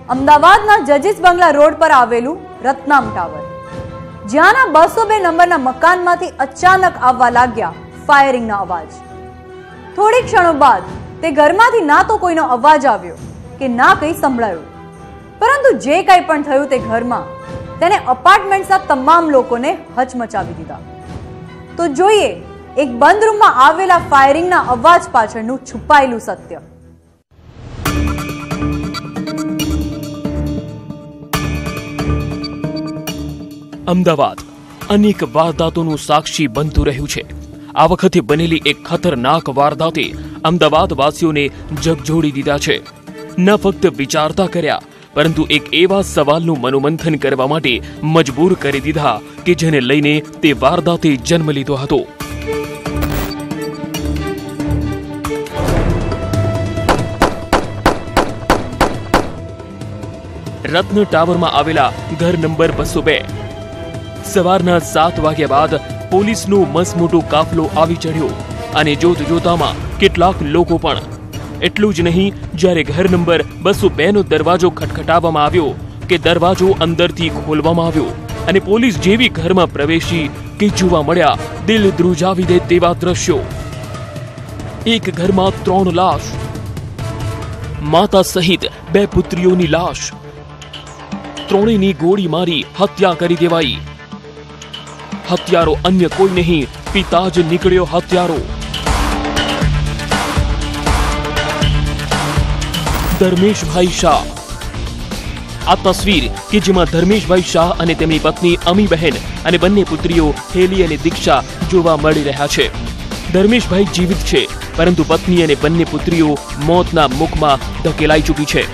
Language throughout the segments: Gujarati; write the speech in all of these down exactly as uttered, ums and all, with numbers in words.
અમદાવાદના જજીસ બંગલા રોડ પર આવેલું રત્નામ ટાવર, જ્યાંના બસો બે નંબરના મકાનમાંથી અચાનક આવવા લાગ્યા ફાયરિંગના અવાજ। થોડી ક્ષણો બાદ તે ઘરમાંથી ના તો કોઈનો અવાજ આવ્યો કે ના કંઈ સંભળાયું, પરંતુ જે કંઈ પણ થયું તે ઘરમાં તેને અપાર્ટમેન્ટના તમામ લોકોને હચમચાવી દીધા। તો જોઈએ એક બંધ રૂમમાં આવેલા ફાયરિંગના અવાજ પાછળનું છુપાયેલું સત્ય। અમદાવાદ અનેક વારદાતોનું સાક્ષી બનતું રહ્યું છે। આ વખતે બનેલી એક ખતરનાક વારદાતે અમદાવાદવાસીઓને ઝકઝોળી દીધા છે। ન ફક્ત વિચારતા કર્યા, પરંતુ એક એવા સવાલનું મનોમંથન કરવા માટે મજબૂર કરી દીધા કે જેને લઈને તે વારદાતે જન્મ લીધો હતો। રત્ન ટાવરમાં આવેલા ઘર નંબર બસો બે। સવારના સાત વાગ્યા બાદ પોલીસનો મસમોટો કાફલો આવી ચડ્યો અને જોત જોતામાં કેટલાક લોકો પણ। એટલું જ નહીં, જ્યારે ઘર નંબર બસો બે નો દરવાજો ખટખટાવવામાં આવ્યો કે દરવાજો અંદરથી ખોલવામાં આવ્યો અને પોલીસ જેવી ઘરમાં પ્રવેશી કે જોવા મળ્યા દિલ ધ્રુજાવી દે તેવા દ્રશ્યો। એક ઘરમાં ત્રણ લાશ, માતા સહિત બે પુત્રીઓની લાશ। ત્રણેયની ગોળી મારી હત્યા કરી દેવાઈ। હત્યારો અન્ય કોઈ નહીં, પિતા જ નીકળ્યો હત્યારો। ધર્મેશભાઈ શાહ। આ તસવીર કે જેમાં ધર્મેશભાઈ શાહ અને તેમની પત્ની અમી બહેન અને બંને પુત્રીઓ હેલી અને દીક્ષા જોવા મળી રહ્યા છે। ધર્મેશભાઈ જીવિત છે, પરંતુ પત્ની અને બંને પુત્રીઓ મોતના મુખમાં ધકેલાઈ ચૂકી છે।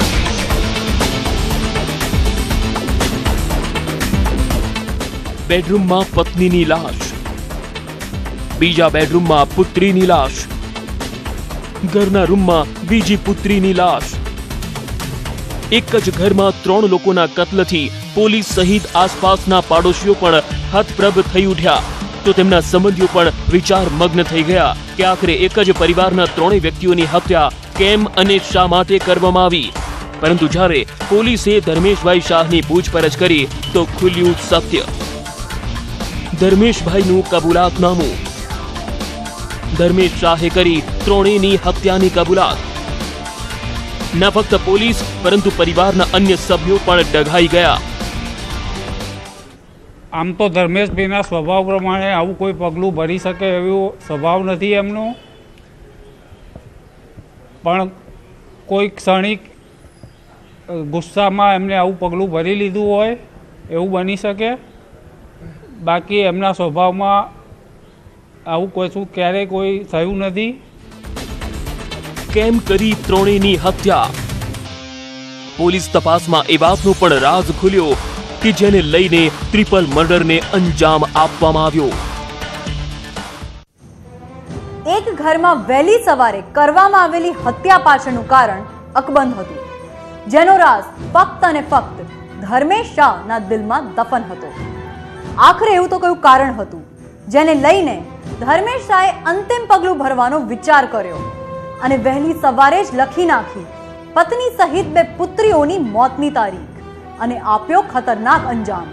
બેડરૂમમાં પત્નીની લાશ, બીજા બેડરૂમમાં પુત્રીની લાશ, ઘરના રૂમમાં બીજી પુત્રીની લાશ। એક જ ઘરમાં ત્રણ લોકોના કત્લથી પોલીસ સહિત આસપાસના પાડોશીઓ પણ હતપ્રભ થઈ ઉઠ્યા, તો તેમના સંબંધીઓ પણ વિચાર મગ્ન થઈ ગયા કે આખરે એક જ પરિવારના ત્રણેય વ્યક્તિઓની હત્યા કેમ અને શા માટે કરવામાં આવી। પરંતુ જ્યારે પોલીસે ધર્મેશભાઈ શાહની પૂછપરછ કરી તો ખુલ્યું સત્ય। ધર્મેશભાઈનું કબૂલાતનામું। ધર્મેશ શાહે કરી ત્રણેયની હત્યાની કબૂલાત। ન ફક્ત પોલીસ પરંતુ પરિવારના અન્ય સભ્યો પણ ડઘાઈ ગયા। આમ તો ધર્મેશભાઈના સ્વભાવ પ્રમાણે આવું કોઈ પગલું ભરી શકે એવો સ્વભાવ નથી એમનો, પણ કોઈ ક્ષણિક ગુસ્સામાં એમને આવું પગલું ભરી લીધું હોય એવું બની શકે। બાકી એમના સ્વભાવમાં આવું કોઈ શું ક્યારેય કોઈ થયું નથી। કેમ કરી ત્રણેયની હત્યા? પોલીસ તપાસમાં એ વાતનો પણ રાજ ખુલ્યો કે જેને લઈને ટ્રિપલ મર્ડરને અંજામ આપવામાં આવ્યો। એક ઘરમાં વહેલી સવારે કરવામાં આવેલી હત્યા પાછળનું કારણ અકબંધ હતું, જેનો રાજ ફક્ત અને ફક્ત ધર્મેશ શાહના દિલમાં દફન હતો। આખરે એવું તો કયું કારણ હતું જેને લઈને ધર્મેશ શાહે અંતિમ પગલું ભરવાનો વિચાર કર્યો અને વહેલી સવારે જ લખી નાખી પત્ની સહિત બે પુત્રીઓની મોતની તારીખ અને આપ્યો ખતરનાક અંજામ।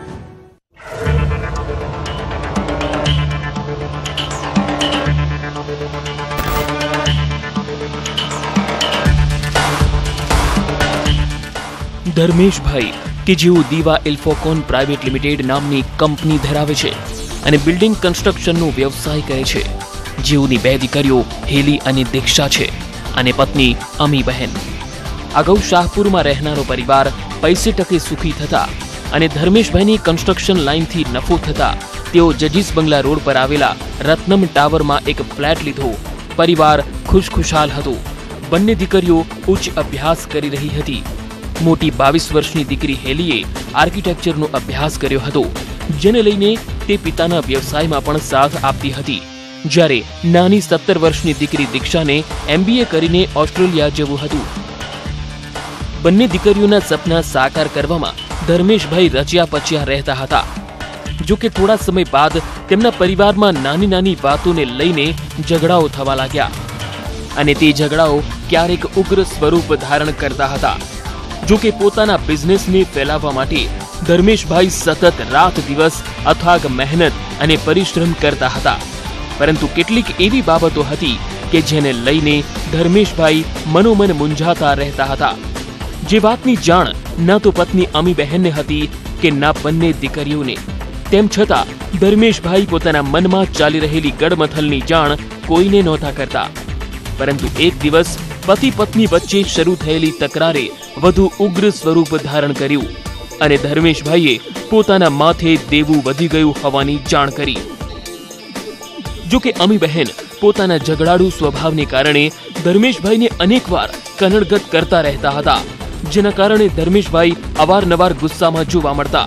ધર્મેશભાઈ કે જેઓ દીવા ઇલ્ફોકોન પ્રાઇવેટ લિમિટેડ નામની કંપની ધરાવે છે અને બિલ્ડિંગ કન્સ્ટ્રક્શનનો વ્યવસાય કરે છે, જેઓની બે દીકરીઓ હેલી અને દીક્ષા છે અને પત્ની અમી બહેન। અગાઉ શાહપુરમાં રહેનારો પરિવાર પૈસે ટકે સુખી થતા અને ધર્મેશભાઈની કન્સ્ટ્રક્શન લાઇનથી નફો થતા તેઓ જજીસ બંગલા રોડ પર આવેલા રત્નમ ટાવરમાં એક ફ્લેટ લીધો। પરિવાર ખુશખુશાલ હતો। બંને દીકરીઓ ઉચ્ચ અભ્યાસ કરી રહી હતી। મોટી બાવીસ વર્ષની દીકરી હેલીએ આર્કિટેક્ચરનો અભ્યાસ કર્યો હતો, જેને લઈને તે પિતાના વ્યવસાયમાં પણ સાથ આપતી હતી, જ્યારે નાની સત્તર વર્ષની દીકરી દીક્ષાને એમબીએ કરીને ઓસ્ટ્રેલિયા જવું હતું। બંને દીકરીઓના સપના સાકાર કરવામાં ધર્મેશભાઈ રચ્યા પચ્યા રહેતા હતા। જો કે થોડા સમય બાદ તેમના પરિવારમાં નાની નાની વાતોને લઈને ઝઘડાઓ થવા લાગ્યા અને તે ઝઘડાઓ ક્યારેક ઉગ્ર સ્વરૂપ ધારણ કરતા હતા। જો કે પોતાના બિઝનેસને ફેલાવવા માટે ધર્મેશભાઈ સતત રાત દિવસ અથાગ મહેનત અને પરિશ્રમ કરતા હતા, પરંતુ કેટલીક એવી બાબતો હતી કે જેને લઈને ધર્મેશભાઈ મનોમન મૂંઝાતા રહેતા હતા. જે વાતની જાણ ના તો પત્ની અમીબહેનને હતી કે ના બંને દીકરીઓને. તેમ છતાં ધર્મેશભાઈ પોતાના મનમાં ચાલી રહેલી ગડમથલની જાણ કોઈને નહોતા કરતા. પરંતુ એક દિવસ પતિ પત્ની વચ્ચે શરૂ થયેલી તકરારે વધુ ઉગ્ર સ્વરૂપ ધારણ કર્યું અને ધર્મેશભાઈએ પોતાના માથે દેવું વધી ગયું હોવાની જાણ કરી. જો કે અમીબહેન પોતાના ઝઘડાળુ સ્વભાવને કારણે ધર્મેશભાઈને અનેકવાર કનડગત કરતા રહેતા હતા, જેના કારણે ધર્મેશભાઈ અવારનવાર ગુસ્સામાં જોવા મળતા.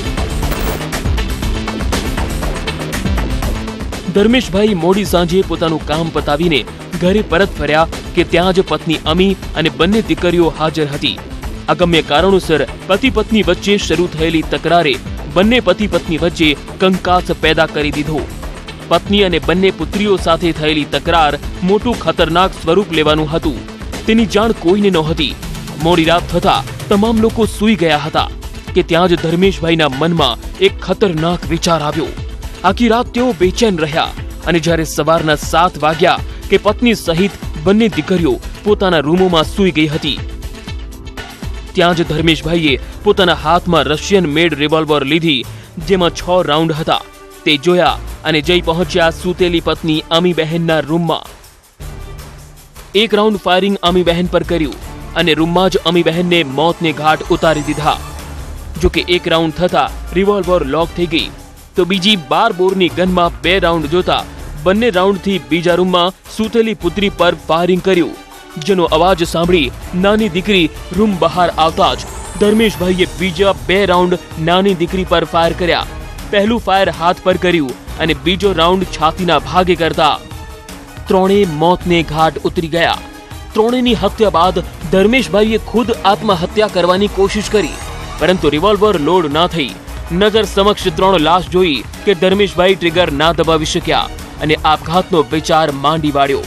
ધર્મેશભાઈ મોડી સાંજે પોતાનું કામ પતાવીને ઘરે પરત ફર્યા કે ત્યાં જ પત્ની અમી અને બંને દીકરીઓ હાજર હતી. અગમ્ય કારણોસર પતિ પત્ની વચ્ચે શરૂ થયેલી તકરારે બંને પતિ પત્ની વચ્ચે કંકાસ પેદા કરી દીધો. પત્ની અને બંને પુત્રીઓ સાથે થયેલી તકરાર મોટું ખતરનાક સ્વરૂપ લેવાનું હતું, તેની જાણ કોઈને નહોતી. મોડી રાત થતા તમામ લોકો સૂઈ ગયા હતા કે ત્યાં જ ધર્મેશભાઈના મનમાં એક ખતરનાક વિચાર આવ્યો. આખી રાત તેઓ બેચેન રહ્યા અને જ્યારે સવારના સાત વાગ્યા કે પત્ની સહિત બંને દીકરીઓ પોતાના રૂમોમાં સૂઈ ગઈ હતી, ત્યાં જ ધર્મેશભાઈએ પોતાના હાથમાં રશિયન મેડ રિવોલ્વર લીધી, જેમાં છ રાઉન્ડ હતા. તે જોયા અને જઈ પહોંચ્યા સૂતેલી પત્ની અમીબહેનના રૂમમાં. એક રાઉન્ડ ફાયરિંગ અમીબહેન પર કર્યું અને રૂમમાં જ અમીબહેનને મોતને ઘાટ ઉતારી દીધા. જો કે એક રાઉન્ડ થતા રિવોલ્વર લોક થઈ ગઈ, તો બીજી બાર બોરની ગનમાં બે રાઉન્ડ જોતા બંને રાઉન્ડથી બીજા રૂમમાં સૂતેલી પુત્રી પર ફાયરિંગ કર્યું, જેનો અવાજ સાંભળી નાની દીકરી રૂમ બહાર આવતા જ ધર્મેશભાઈએ બીજા બે રાઉન્ડ નાની દીકરી પર ફાયર કર્યા. પહેલું ફાયર હાથ પર કર્યું અને બીજો રાઉન્ડ છાતીના ભાગે કરતા ત્રણેય મોતને ઘાટ ઉતરી ગયા. ત્રણેયની હત્યા બાદ ધર્મેશભાઈએ ખુદ આત્મહત્યા કરવાની કોશિશ કરી, પરંતુ રિવોલ્વર લોડ ના થઈ. નજર સમક્ષ ત્રણ લાશ જોઈ કે ધર્મેશભાઈ ટ્રિગર ના દબાવી શક્યા અને આપઘાતનો વિચાર માંડી વાળ્યો.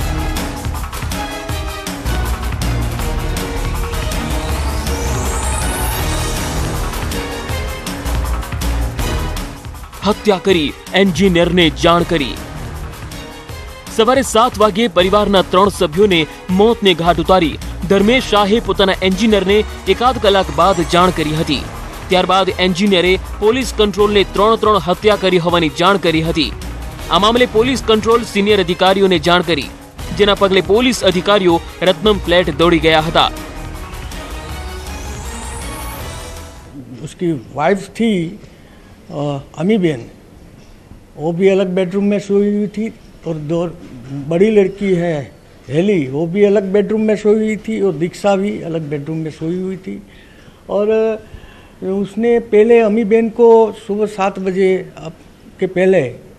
હત્યા કરી એન્જિનિયરને જાણ કરી. સવારે સાત વાગ્યે પરિવારના ત્રણ સભ્યોને મોતને ઘાટ ઉતારી ધર્મેશ શાહે પોતાના એન્જિનિયરને એકાદ કલાક બાદ જાણ કરી હતી. ત્યારબાદ એન્જિનિયરે પોલીસ કંટ્રોલને ત્રણ ત્રણ હત્યા કરી હોવાની જાણ કરી હતી. આ મામલે પોલીસ કંટ્રોલ સિનિયર અધિકારીઓને જાણ કરી, જેના પગલે પોલીસ અધિકારીઓ રત્નમ ફ્લેટ દોડી ગયા હતા. उसकी वाइफ थी अमीबेन, वो भी अलग बेडरूम में सोई हुई थी और दो बड़ी लड़की है हेली, वो भी अलग बेडरूम में सोई हुई थी और दीक्षा भी अलग बेडरूम में सोई हुई थी. और उसने पहले अमीबेन को सुबह सात बजे के पहले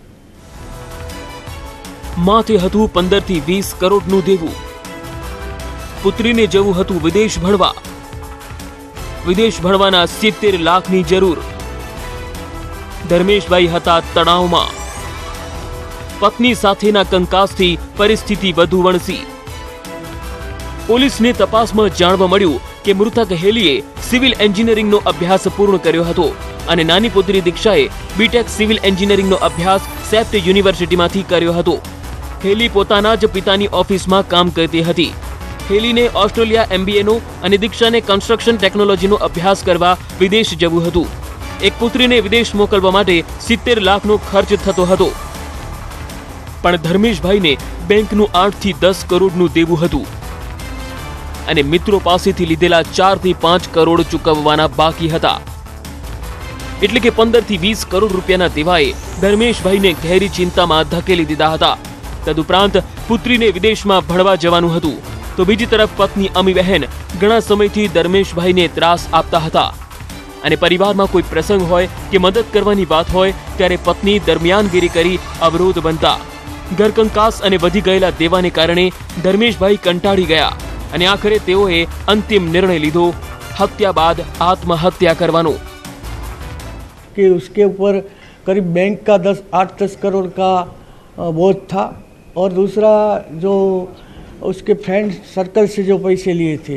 માથે હતું પંદર થી વીસ કરોડનું દેવું. પુત્રીને જવું હતું વિદેશ ભણવા. વિદેશ ભણવાના સિત્તેર લાખની જરૂર. ધર્મેશભાઈ હતા તણાવમાં. પત્ની સાથેના કંકાસથી પરિસ્થિતિ વધુ વણસી. પોલીસને તપાસમાં જાણવા મળ્યું કે મૃતક હેલીએ સિવિલ એન્જિનિયરિંગનો અભ્યાસ પૂર્ણ કર્યો હતો અને નાની પુત્રી દીક્ષાએ બીટેક સિવિલ એન્જિનિયરિંગનો અભ્યાસ સેપ્ટ યુનિવર્સિટીમાંથી કર્યો હતો. હેલી પોતાના જ પિતાની ઓફિસમાં કામ કરતી હતી. હેલીને ઓસ્ટ્રેલિયા એમબીએનો અને દીક્ષાને કન્સ્ટ્રક્શન ટેકનોલોજીનો અભ્યાસ કરવા વિદેશ જવું હતું. એક પુત્રીને વિદેશ મોકલવા માટે સિત્તેર લાખનો ખર્ચ થતો હતો. પણ ધર્મેશભાઈને બેંકનું આઠ થી દસ કરોડનું દેવું હતું અને મિત્રો પાસેથી લીધેલા ચાર થી પાંચ કરોડ ચૂકવવાના બાકી હતા. એટલે કે પંદર થી વીસ કરોડ રૂપિયાના દેવાએ ધર્મેશભાઈને ગહેરી ચિંતામાં ધકેલી દીધા હતા. તદુપરાંત પુત્રીને વિદેશમાં ભણવા જવાનું હતું, તો બીજી તરફ પત્ની અમીબહેન ઘણા સમયથી ધર્મેશભાઈને ત્રાસ આપતા હતા અને પરિવારમાં કોઈ પ્રસંગ હોય કે મદદ કરવાની વાત હોય ત્યારે પત્ની દરમિયાનગીરી કરી અવરોધ બનતા. ઘરકંકાસ અને વધી ગયેલા દેવાને કારણે ધર્મેશભાઈ કંટાળી ગયા અને આખરે તેઓએ અંતિમ નિર્ણય લીધો, હત્યા બાદ આત્મહત્યા કરવાનો. कि उसके ऊपर करीब बैंक का दस आठ दस करोड़ का बोझ था और दूसरा जो उसके फ्रेंड सर्कल से जो पैसे लिए थे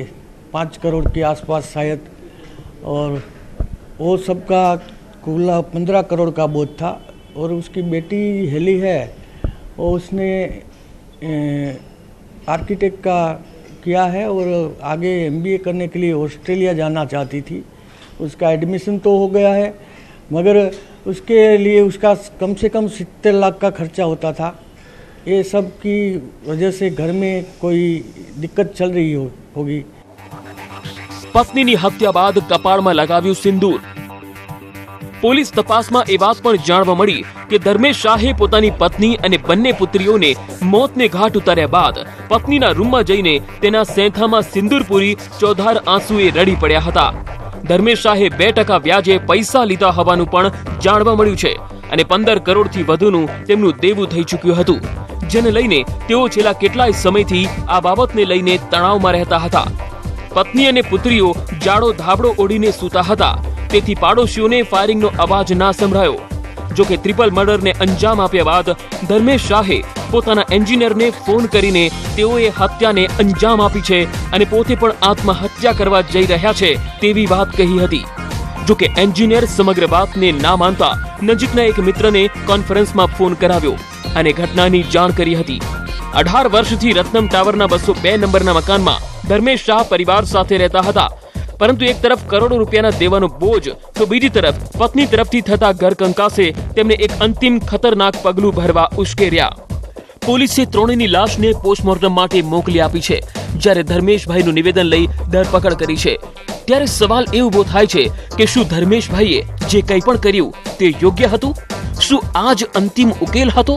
पाँच करोड़ के आसपास शायद, और वो सबका कुल पंद्रह करोड़ का बोझ था। और उसकी बेटी हेली है, वो उसने आर्किटेक्ट का किया है और आगे एमबीए करने के लिए ऑस्ट्रेलिया जाना चाहती थी। उसका एडमिशन तो हो गया है, मगर उसके लिए उसका कम से कम सत्तर लाख का खर्चा होता था। ये सब की वजह से घर में कोई दिक्कत चल रही हो होगी। પત્નીની હત્યા બાદ કપાળમાં લગાવ્યું સિંદૂર। પોલીસ તપાસમાં એ વાત પણ જાણવા મળી કે ધર્મેશ શાહે પોતાની પત્ની અને બંને પુત્રીઓને મોતને ઘાટ ઉતાર્યા બાદ પત્નીના રૂમમાં જઈને તેના સેંથામાં સિંદૂર પૂરી ચોધાર આંસુએ રડી પડ્યા હતા। ધર્મેશ શાહે બે ટકા વ્યાજે પૈસા લીધા હોવાનું પણ જાણવા મળ્યું છે અને પંદર કરોડથી વધુનું તેમનું દેવું થઈ ચૂક્યું હતું, જેને લઈને તેઓ છેલ્લા કેટલાય સમયથી આ બાબતને લઈને તણાવમાં રહેતા હતા। પત્ની અને પુત્રીઓ જાડો ધાબળો ઓઢીને સૂતા હતા, તેથી પાડોશીઓને ફાયરિંગનો અવાજ ના સંભળાયો। જો કે ટ્રિપલ મર્ડરને અંજામ આપ્યા બાદ ધર્મેશ શાહે પોતાના એન્જિનિયરને ફોન કરીને તેઓએ હત્યાને અંજામ આપી છે અને પોતે પણ આત્મહત્યા કરવા જઈ રહ્યા છે તેવી વાત કહી હતી। જો કે એન્જિનિયર સમગ્ર વાતને ના માનતા નજીકના એક મિત્રને કોન્ફરન્સમાં ફોન કરાવ્યો અને ઘટનાની જાણ કરી હતી। અઢાર વર્ષથી રત્નમ ટાવરના બસો બે નંબરના મકાનમાં ધર્મેશ શાહ પરિવાર સાથે રહેતા હતા, પરંતુ એક તરફ કરોડો રૂપિયાના દેવાનો બોજ તો બીજી તરફ પત્ની તરફથી થતા ઘર કંકાસે તેમને એક અંતિમ ખતરનાક પગલું ભરવા ઉશ્કેર્યા। પોલીસે ત્રણેયની લાશને પોસ્ટમોર્ટમ માટે મોકલી આપી છે, જ્યારે ધર્મેશભાઈનું નિવેદન લઈ ધરપકડ કરી છે। ત્યારે સવાલ એ ઊભો થાય છે કે શું ધર્મેશભાઈએ જે કંઈ પણ કર્યું તે યોગ્ય હતું? શું આ જ અંતિમ ઉકેલ હતો?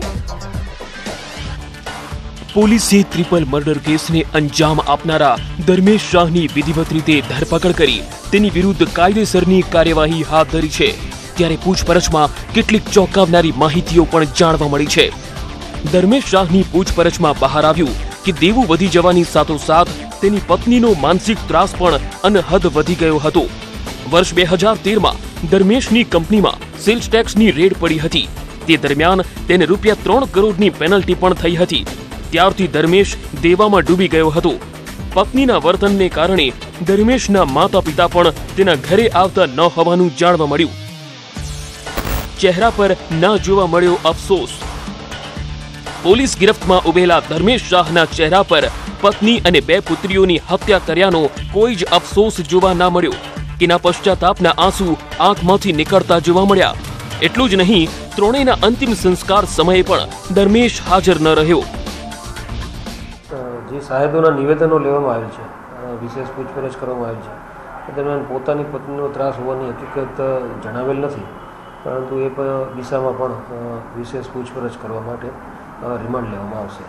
પોલીસે ટ્રિપલ મર્ડર કેસને અંજામ આપનારા ધર્મેશ શાહની વિધિવત રીતે ધરપકડ કરી તેની વિરુદ્ધ કાયદેસરની કાર્યવાહી હાથ ધરી છે। ત્યારે પૂછપરછમાં કેટલીક ચોંકાવનારી માહિતીઓ પણ જાણવા મળી છે। ધર્મેશ શાહની પૂછપરછમાં બહાર આવ્યું કે દેવું વધી જવાની સાથોસાથ તેની પત્નીનો માનસિક ત્રાસ પણ અનહદ વધી ગયો હતો। વર્ષ બે હજાર તેરમાં ધર્મેશની કંપનીમાં સેલ્સ ટેક્સની રેડ પડી હતી। તે દરમિયાન તેને રૂપિયા ત્રણ કરોડની પેનલ્ટી પણ થઈ હતી। ત્યારથી ધર્મેશ દેવામાં ડૂબી ગયો હતો। પત્નીના વર્તનને કારણે ધર્મેશના માતા પિતા પણ તેના ઘરે આવતા ન હોવાનું જાણવા મળ્યું। ચહેરા પર ના જોવા મળ્યો અફસોસ। પોલીસ ગિરફ્તમાં ઉભેલા ધર્મેશ શાહના ચહેરા પર પત્ની અને બે પુત્રીઓની હત્યા કર્યાનો કોઈ જ અફસોસ જોવા ના મળ્યો કે ના પશ્ચાતાપના આંસુ આંખમાંથી નીકળતા જોવા મળ્યા। એટલું જ નહીં, ત્રણેયના અંતિમ સંસ્કાર સમયે પણ ધર્મેશ હાજર ન રહ્યો। જે સાહેબોના નિવેદનો લેવામાં આવેલ છે, વિશેષ પૂછપરછ કરવામાં આવી છે, એ દરમિયાન પોતાની પત્નીનો ત્રાસ હોવાની હકીકત જણાવેલ નથી, પરંતુ એ દિશામાં પણ વિશેષ પૂછપરછ કરવા માટે રિમાન્ડ લેવામાં આવશે।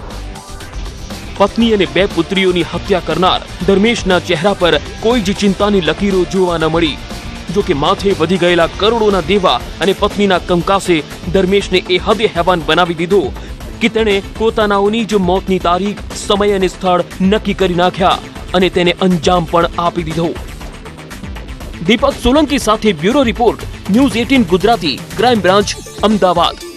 પત્ની અને બે પુત્રીઓની હત્યા કરનાર ધર્મેશના ચહેરા પર કોઈ જ ચિંતાની લકીરો જોવા ન મળી। જો કે માથે વધી ગયેલા કરોડોના દેવા અને પત્નીના કંકાસે ધર્મેશને એ હદે હેવાન બનાવી દીધો કે તેણે પોતાનાઓની જ મોતની તારીખ, સમય અને સ્થળ નક્કી કરી નાખ્યા અને તેને અંજામ પણ આપી દીધો। દીપક સોલંકી સાથે બ્યુરો રિપોર્ટ, ન્યૂઝ અઠારહ ગુજરાતી, ક્રાઇમ બ્રાન્ચ, અમદાવાદ।